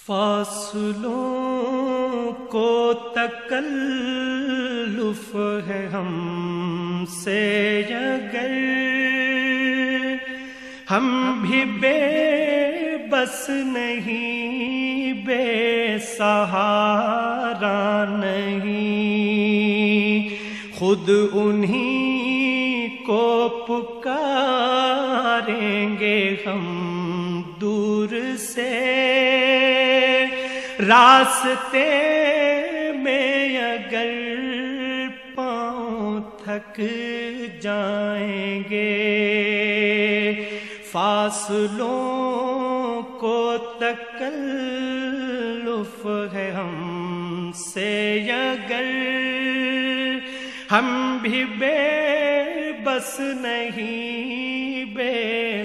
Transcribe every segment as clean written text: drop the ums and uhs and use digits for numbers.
فاصلوں کو تکلف ہے ہم سے اگر ہم بھی بے بس نہیں، بے سہارا نہیں، خود انہی کو پکاریں گے ہم دور سے، راستے میں اگر پاؤں تھک جائیں گے، فاصلوں کو تکلف ہے ہم سے اگر ہم بھی بے بس نہیں، بے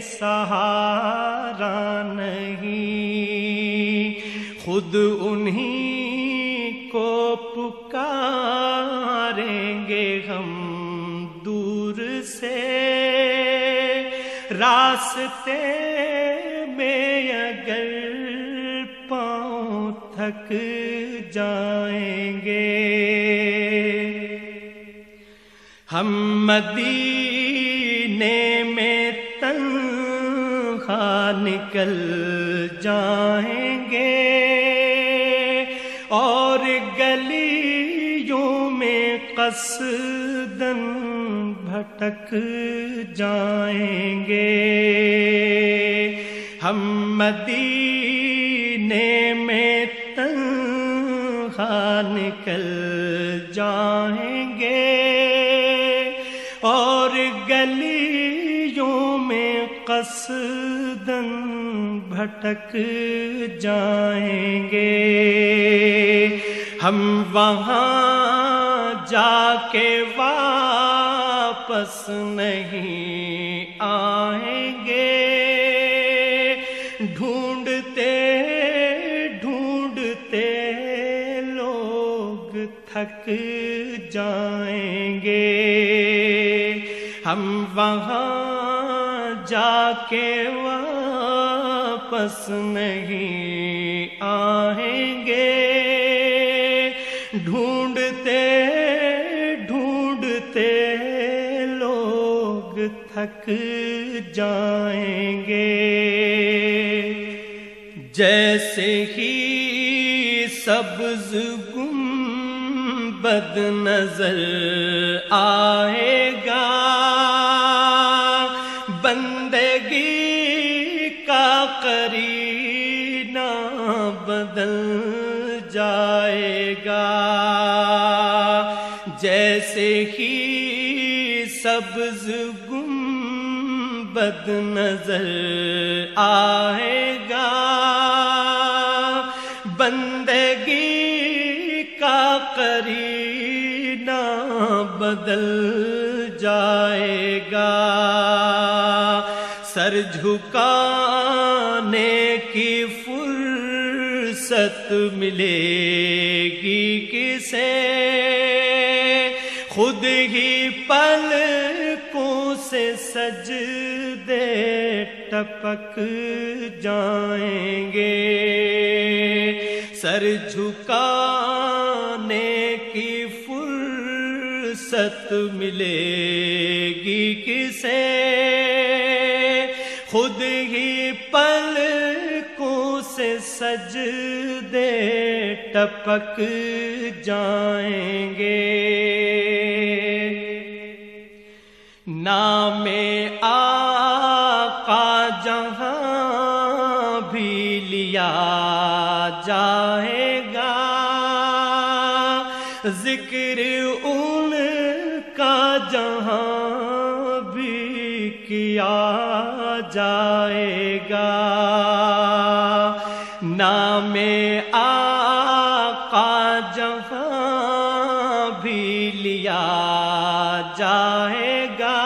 سہارا نہیں، خود انہی کو پکاریں گے ہم دور سے، راستے میں اگر پاؤں تھک جائیں گے، ہم مدینے میں تنہا نکل جائیں گے اور گلیوں میں قصداً بھٹک جائیں گے، ہم مدینے میں تنہا نکل جائیں گے اور گلیوں میں قصداً بھٹک جائیں گے، ہم وہاں جا کے واپس نہیں آئیں گے، ڈھونڈتے ڈھونڈتے لوگ تھک جائیں گے، ہم وہاں جا کے واپس نہیں آئیں گے، ڈھونڈتے ڈھونڈتے لوگ تھک جائیں گے، جیسے ہی سبز گنبد نظر آئے گا، بندگی کا قرینہ بدل جائے گا، جیسے ہی سبز گنبد نظر آئے گا، بندگی کا قرینہ بدل جائے گا، سر جھکانے کی فرصت ملے گی کسے، خود ہی پلکوں سے سجدے ٹپک جائیں گے، سر جھکانے کی فرصت ملے گی کسے، خود ہی پلکوں سے سجدے ٹپک جائیں گے، نام آقا جہاں بھی لیا جائے گا، ذکر ان کا جہاں بھی کیا جائے گا، نام آقا جہاں بھی لیا جائے گا،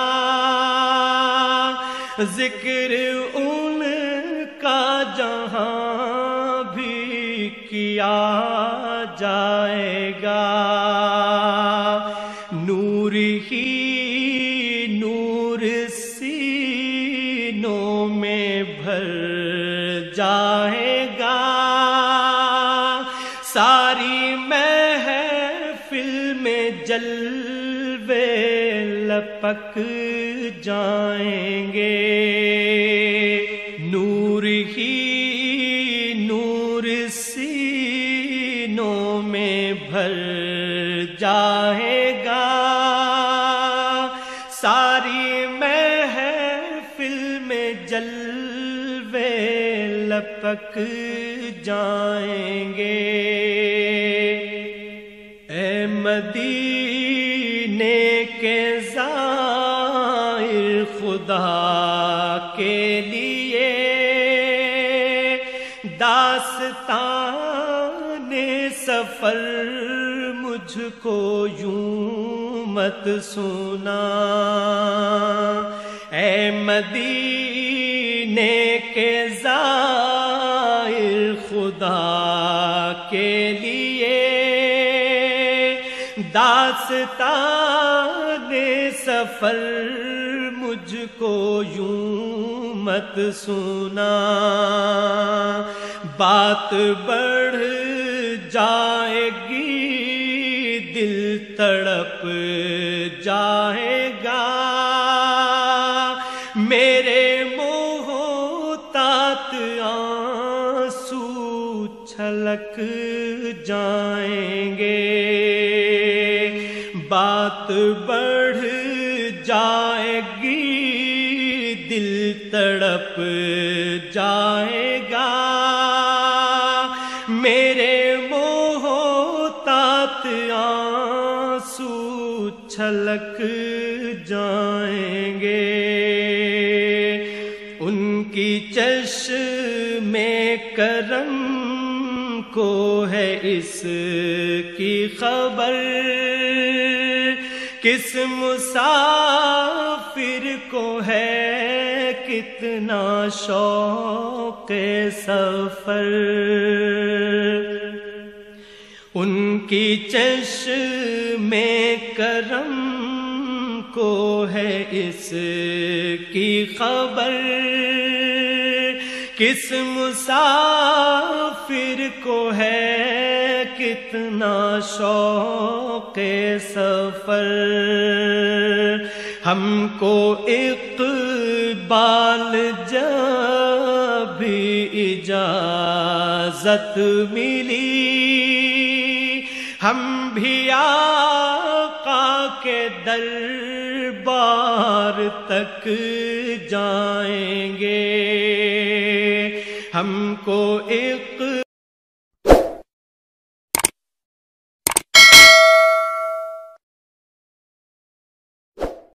ذکر ان کا جہاں بھی کیا جائے گا، نور ہی نور سینوں میں بھر جائے گا، جلوے لپک جائیں گے، نور ہی نور سینوں میں بھر جائے گا، ساری محفل میں جلوے لپک جائیں گے۔ اے مدینے کے زائر خدا کے لیے داستان سفر مجھ کو یوں مت سنا، اے مدینے کے زائر خدا کے لیے داستان سفر مجھ کو یوں مت سنا، بات بڑھ جائے گی دل تڑپ جائے گا، میرے محتاط آنسو چھلک جائیں گے، بات بڑھ جائے گی دل تڑپ جائے گا، میرے محتاط آنسو چھلک جائیں گے۔ ان کی چشم کرم کو ہے اس کی خبر، کس مسافر کو ہے کتنا شوق سفر، ان کی چشم کرم کو ہے اس کی خبر، کس مسافر کو ہے کتنا شوق سفر، ہم کو اقبال جب بھی اجازت ملی، ہم بھی آقا کے دربار تک جائیں گے، ہم کو